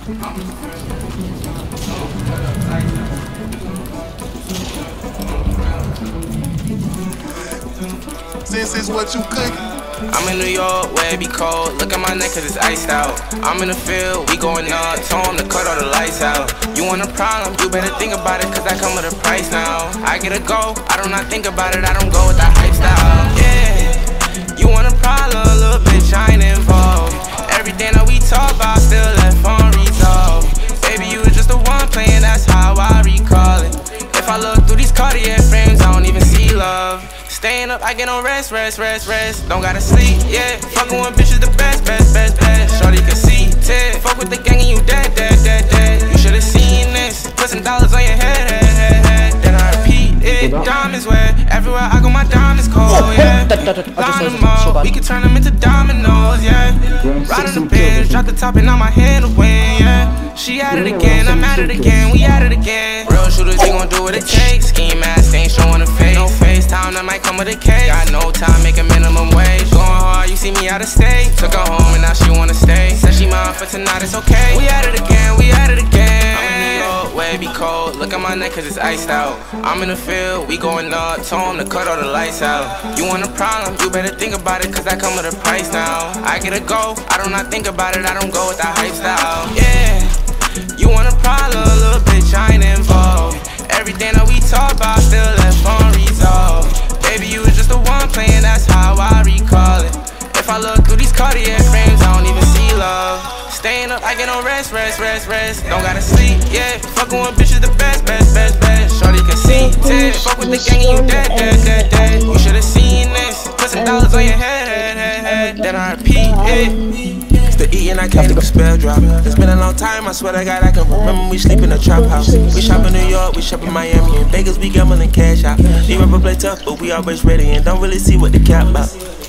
This is what you cooking. I'm in New York, where it be cold. Look at my neck cause it's iced out. I'm in the field, we going up. Told him to cut all the lights out. You want a problem, you better think about it cause I come with a price now. I get a go, I do not think about it, I don't go with that hype style. Yeah, you want a problem, a little bitch, I ain't involved. Everything that we talk about still left unresolved. Baby, you was just the one playing, that's how I recall it. If I look through these Cartier frames, I don't even see love. Staying up, I get no rest. Don't gotta sleep, yeah. Fucking with bitches the best. Shorty can see, Ted. Fuck with the gang and you dead. You should've seen this. Put some dollars on your head. Then I repeat it. Diamonds wet. Everywhere I go, my diamonds cold, yeah. Line them up, we can turn them into dominoes, yeah. Ride on the bench, drop the top and now my hand to win, yeah. She at it again, I'm at it again, we at it again. Real shooters, they gon' do what it takes. Scheme mask, ain't showing a face. No FaceTime, that might come with a case. Got no time, make a minimum wage. Going hard, you see me out of state. Took her home and now she wanna stay. Said she mine for tonight, it's okay. We at it again, we at it again. I'm in New York, where it be cold. Look at my neck cause it's iced out. I'm in the field, we going up. Told him to cut all the lights out. You want a problem, you better think about it cause I come with a price now. I get a go, I do not think about it, I don't go with that hype style. Yeah, you want a problem, a little bitch, I ain't involved. Everything that we talk about still left unresolved. Baby, you was just the one playing, that's how I recall it. If I look through these Cartier frames, I don't even see love. Staying up, I get no rest. Don't gotta sleep, yeah. Fucking with bitches the best. Shorty can see, Ted. Fuck with the gang and you dead. You should've seen this. Put some dollars on your head. Then I repeat it. To eat and I can't even spell drop. It's been a long time, I swear to God I can remember we sleep in a trap house. We shop in New York, we shop in Miami. In Vegas we gambling cash out. These rapper play tough, but we always ready and don't really see what the cap about.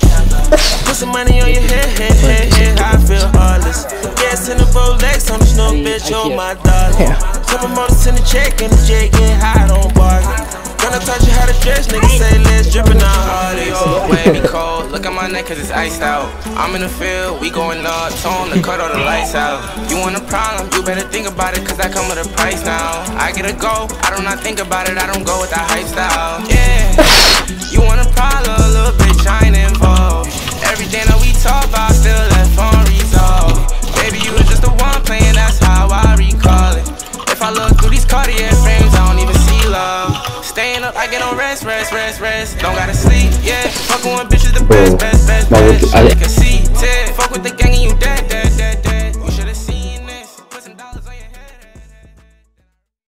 Put some money on your head, I feel heartless. Gas in the Rolex on the snow, bitch, oh my darling. Couple motors in the check and the J get high, don't bargain. Gonna touch you how to dress, niggas say let's drippin' out hard. Where it be cold, look at my neck cause it's iced out. I'm in the field, we going up, told him to cut all the lights out. You want a problem, you better think about it cause I come with a price now. I get a go, I do not think about it, I don't go with that hype style. Yeah, you want a problem, a little bitch, I ain't involved. Everything that we talk about still left unresolved. Baby, you was just the one playing, that's how I recall it. If I look through these Cartier frames, I don't even see love. Staying up, I get no rest. Don't gotta sleep, yeah. Fucking with bitches the best. Shorty can see